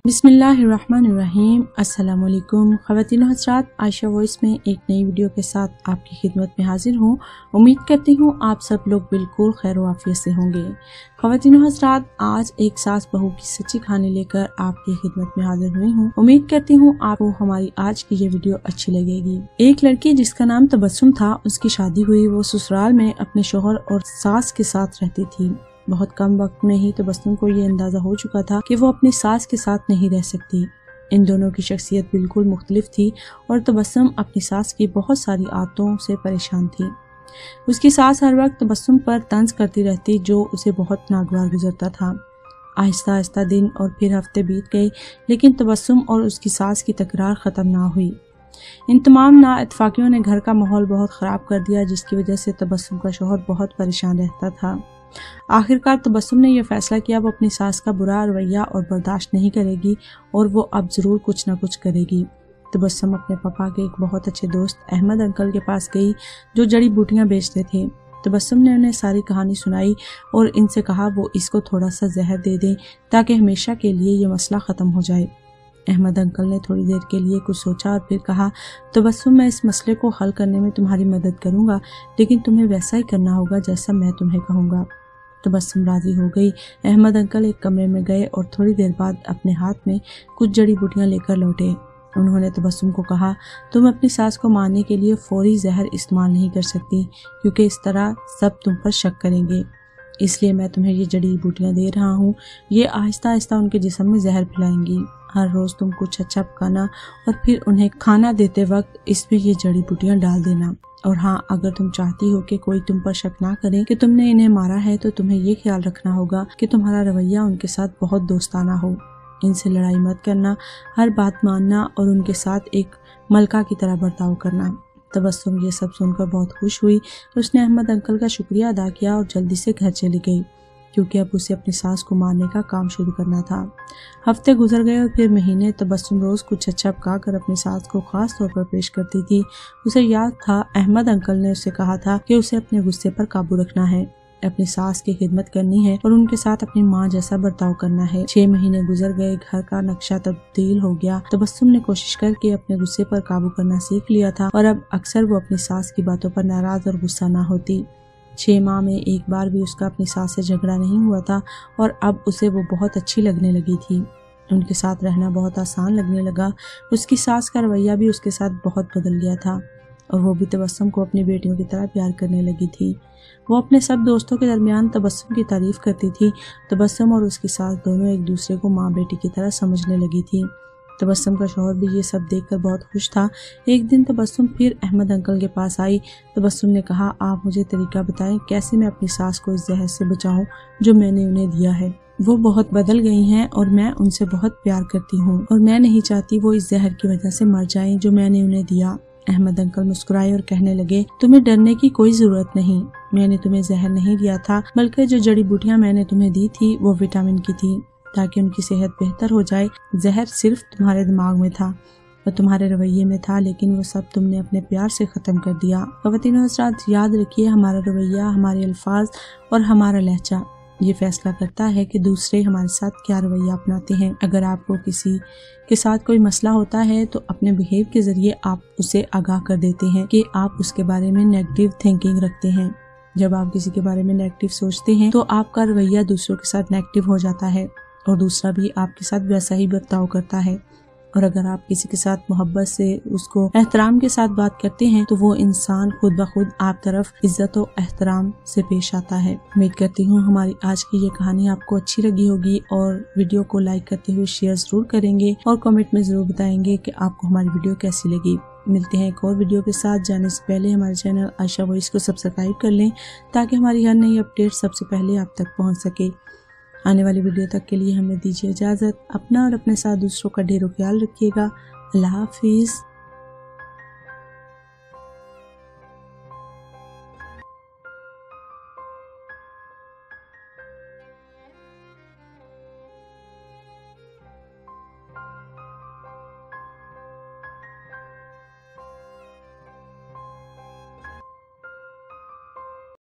बिस्मिल्लाहिर्रहमानिर्रहीम। अस्सलाम वालेकुम ख़वातीन और हज़रात, आयशा वॉइस में एक नई वीडियो के साथ आपकी खिदमत में हाजिर हूँ। उम्मीद करती हूँ आप सब लोग बिल्कुल खैर आफियत से होंगे। ख़वातीन और हज़रात, आज एक सास बहू की सच्ची कहानी लेकर आपकी खिदमत में हाजिर हुई हूँ। उम्मीद करती हूँ आपको हमारी आज की ये वीडियो अच्छी लगेगी। एक लड़की जिसका नाम तबस्सुम था, उसकी शादी हुई। वो ससुराल में अपने शोहर और सास के साथ रहती थी। बहुत कम वक्त में ही तबस्सुम को ये अंदाजा हो चुका था कि वो अपनी सास के साथ नहीं रह सकती। इन दोनों की शख्सियत बिल्कुल मुख्तलिफ थी और तबस्सुम अपनी सास की बहुत सारी आदतों से परेशान थी। उसकी सास हर वक्त तबस्सुम पर तंज करती रहती, जो उसे बहुत नागवार गुजरता था। आहिस्ता आहिस्ता दिन और फिर हफ्ते बीत गए, लेकिन तबस्सुम और उसकी सास की तकरार ख़त्म ना हुई। इन तमाम नाइत्तेफाकियों ने घर का माहौल बहुत ख़राब कर दिया, जिसकी वजह से तबस्सुम का शौहर बहुत परेशान रहता था। आखिरकार तबस्सुम ने यह फैसला किया वो अपनी सास का बुरा रवैया और बर्दाश्त नहीं करेगी और वो अब ज़रूर कुछ ना कुछ करेगी। तबस्सुम अपने पापा के एक बहुत अच्छे दोस्त अहमद अंकल के पास गई, जो जड़ी बूटियां बेचते थे। तबस्सुम ने उन्हें सारी कहानी सुनाई और इनसे कहा वो इसको थोड़ा सा जहर दे दें ताकि हमेशा के लिए ये मसला ख़त्म हो जाए। अहमद अंकल ने थोड़ी देर के लिए कुछ सोचा और फिर कहा, तबस्सुम, मैं इस मसले को हल करने में तुम्हारी मदद करूंगा, लेकिन तुम्हें वैसा ही करना होगा जैसा मैं तुम्हें कहूँगा। तबस्सुम राजी हो गई। अहमद अंकल एक कमरे में गए और थोड़ी देर बाद अपने हाथ में कुछ जड़ी बूटियां लेकर लौटे। उन्होंने तबस्सुम को कहा, तुम अपनी सास को मारने के लिए फौरी जहर इस्तेमाल नहीं कर सकती, क्योंकि इस तरह सब तुम पर शक करेंगे। इसलिए मैं तुम्हें ये जड़ी बूटियां दे रहा हूँ। ये आहिस्ता आहिस्ता उनके जिस्म में जहर फैलाएंगी। हर रोज़ तुम कुछ अच्छा पकाना और फिर उन्हें खाना देते वक्त इसमें ये जड़ी बूटियां डाल देना। और हाँ, अगर तुम चाहती हो कि कोई तुम पर शक ना करे कि तुमने इन्हें मारा है, तो तुम्हें ये ख्याल रखना होगा कि तुम्हारा रवैया उनके साथ बहुत दोस्ताना हो। इनसे लड़ाई मत करना, हर बात मानना और उनके साथ एक मलका की तरह बर्ताव करना। तबस्सुम ये सब सुनकर बहुत खुश हुई। उसने अहमद अंकल का शुक्रिया अदा किया और जल्दी से घर चली गई, क्योंकि अब उसे अपनी सास को मारने का काम शुरू करना था। हफ्ते गुजर गए और फिर महीने। तबस्सुम रोज़ कुछ अच्छा पकाकर अपनी सास को खास तौर पर पेश करती थी। उसे याद था अहमद अंकल ने उससे कहा था कि उसे अपने गुस्से पर काबू रखना है, अपनी सास की खिदमत करनी है और उनके साथ अपनी माँ जैसा बर्ताव करना है। 6 महीने गुजर गए। घर का नक्शा तब्दील हो गया। तबस्सुम ने कोशिश करके अपने गुस्से पर काबू करना सीख लिया था और अब अक्सर वो अपनी सास की बातों पर नाराज और गुस्सा ना होती। 6 माह में एक बार भी उसका अपनी सास से झगड़ा नहीं हुआ था और अब उसे वो बहुत अच्छी लगने लगी थी। उनके साथ रहना बहुत आसान लगने लगा। उसकी सास का रवैया भी उसके साथ बहुत बदल गया था और वो भी तबस्सुम को अपनी बेटियों की तरह प्यार करने लगी थी। वो अपने सब दोस्तों के दरमियान तबस्सुम की तारीफ करती थी। तबस्सुम और उसकी सास दोनों एक दूसरे को माँ बेटी की तरह समझने लगी थी। तबस्सुम का शौहर भी ये सब देखकर बहुत खुश था। एक दिन तबस्सुम फिर अहमद अंकल के पास आई। तबस्सुम ने कहा, आप मुझे तरीका बताएं कैसे मैं अपनी सास को इस जहर से बचाऊं जो मैंने उन्हें दिया है। वो बहुत बदल गई हैं और मैं उनसे बहुत प्यार करती हूँ और मैं नहीं चाहती वो इस जहर की वजह से मर जाएं जो मैंने उन्हें दिया। अहमद अंकल मुस्कुराए और कहने लगे, तुम्हें डरने की कोई जरूरत नहीं। मैंने तुम्हें जहर नहीं दिया था, बल्कि जो जड़ी बूटियां मैंने तुम्हें दी थी वो विटामिन की थी, ताकि उनकी सेहत बेहतर हो जाए। जहर सिर्फ तुम्हारे दिमाग में था और तुम्हारे रवैये में था, लेकिन वो सब तुमने अपने प्यार से ख़त्म कर दिया। ख़वातीन और हज़रात, याद रखिए, हमारा रवैया, हमारे अल्फाज और हमारा लहजा ये फैसला करता है कि दूसरे हमारे साथ क्या रवैया अपनाते हैं। अगर आपको किसी के साथ कोई मसला होता है तो अपने बिहेव के ज़रिए आप उसे आगाह कर देते हैं कि आप उसके बारे में नेगेटिव थिंकिंग रखते हैं। जब आप किसी के बारे में नेगेटिव सोचते हैं तो आपका रवैया दूसरों के साथ नेगेटिव हो जाता है और दूसरा भी आपके साथ वैसा ही बर्ताव करता है। और अगर आप किसी के साथ मोहब्बत से, उसको एहतराम के साथ बात करते हैं तो वो इंसान खुद ब खुद आप तरफ इज्जत और एहतराम से पेश आता है। उम्मीद करती हूँ हमारी आज की ये कहानी आपको अच्छी लगी होगी और वीडियो को लाइक करते हुए शेयर जरूर करेंगे और कमेंट में जरूर बताएंगे कि आपको हमारी वीडियो कैसी लगी। मिलते हैं एक और वीडियो के साथ। जाने से पहले हमारे चैनल आयशा वॉइस को सब्सक्राइब कर लें ताकि हमारी हर नई अपडेट सबसे पहले आप तक पहुँच सके। आने वाली वीडियो तक के लिए हमें दीजिए इजाज़त। अपना और अपने साथ दूसरों का ढेरों ख्याल रखिएगा। अल्लाह हाफिज़।